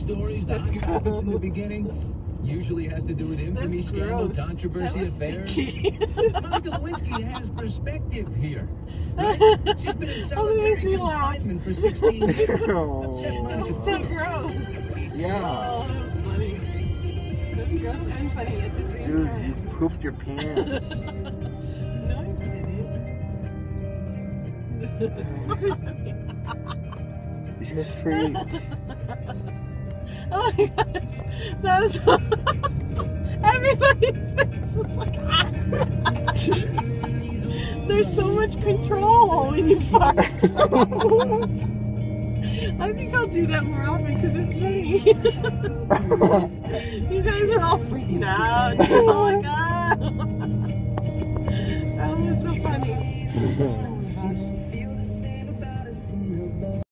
stories that That's happens in the gross. beginning usually has to do with infamy, That's scandal, gross. controversy, That was affairs. stinky. Monica Lewinsky has perspective here. Right? She's been in Oh, that makes solitary me laugh. confinement for 16 years. That was so gross. Yeah. Oh, that was funny. That's gross and funny at the same Dude, time. you pooped your pants. No, I didn't. You're a freak. Oh my gosh. That was... Everybody's face was like, ah. There's so much control when you fart. I think I'll do that more often because it's funny. You guys are all freaking out. Oh my god.